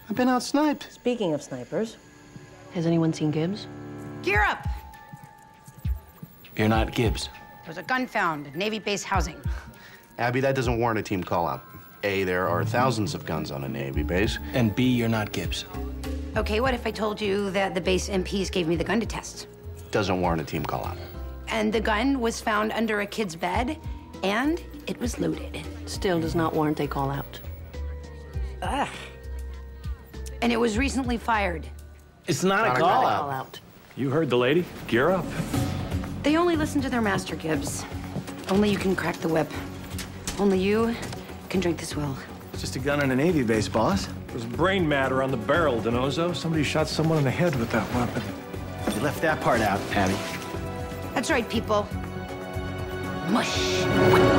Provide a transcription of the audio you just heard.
I've been out-sniped. Speaking of snipers, has anyone seen Gibbs? Gear up! You're not Gibbs. There was a gun found at Navy base housing. Abby, that doesn't warrant a team call-out. A, there are thousands of guns on a Navy base. And B, you're not Gibbs. Okay, what if I told you that the base MPs gave me the gun to test? Doesn't warrant a team call-out. And the gun was found under a kid's bed, and it was loaded. Still does not warrant a call out. Ugh. And it was recently fired. It's not a call out. You heard the lady. Gear up. They only listen to their master, Gibbs. Only you can crack the whip. Only you can drink the swill. It's just a gun on a Navy base, boss. There's brain matter on the barrel, Denozo. Somebody shot someone in the head with that weapon. You left that part out, Abby. That's right, people. Mush.